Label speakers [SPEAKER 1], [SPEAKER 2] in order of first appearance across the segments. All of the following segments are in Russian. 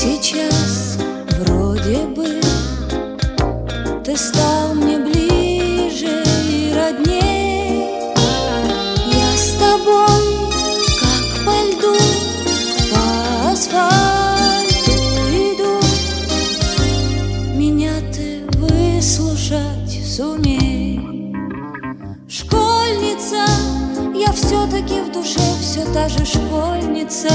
[SPEAKER 1] Сейчас вроде бы ты стал мне ближе и родней. Я с тобой, как по льду, по асфальту иду. Меня ты выслушать сумей. Школьница, я все-таки в душе все та же школьница.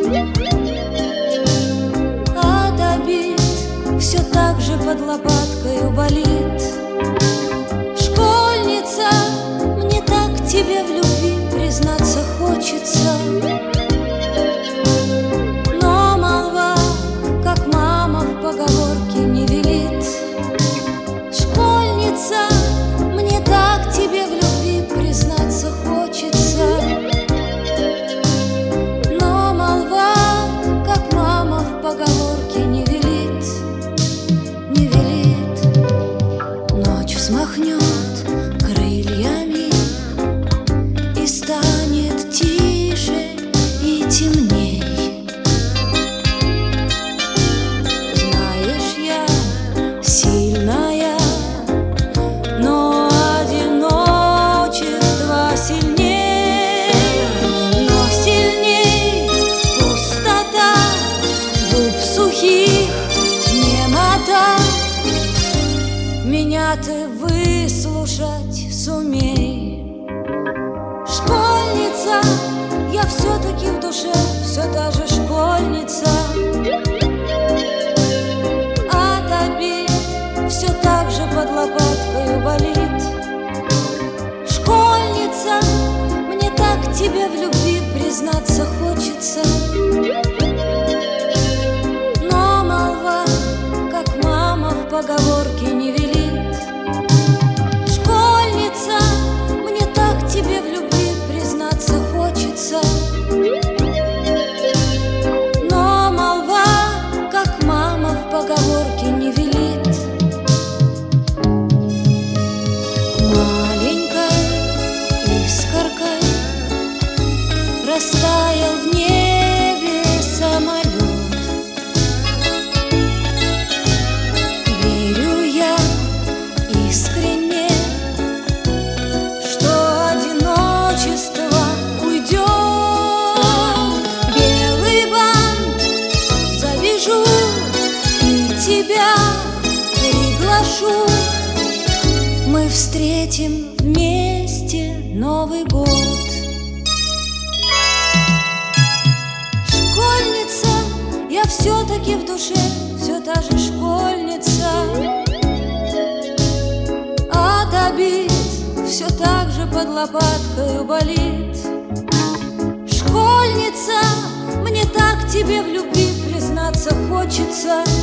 [SPEAKER 1] Все так же под лопаткою болит. Школьница, мне так тебе в любви признаться хочется. Но молва, как мама в поговорке, не велит. Школьница, мне так тебе в любви признаться хочется. Но молва, как мама в поговорке, не велит. Взмахнет крыльями и станет тише и темней. Знаешь, я сильная, но одиночество сильней. Но сильней пустота, губ сухих немота. Меня ты выслушать сумей. Школьница, я все-таки в душе все та же школьница. От обид все так же под лопаткою болит. Школьница, мне так тебе в любви признаться хочется. Но молва, как мама в поговорке, не велит. Мне так тебе в любви признаться хочется. Но молва, как мама в поговорке, не велит. Маленькой искоркой растаял в небе самолет. Верю я искренне, уйдет. Белый бант завяжу и тебя приглашу. Мы встретим вместе Новый год. Школьница, я все-таки в душе все та же школьница. От обид все так же под лопаткою болит. Школьница, мне так тебе в любви признаться хочется.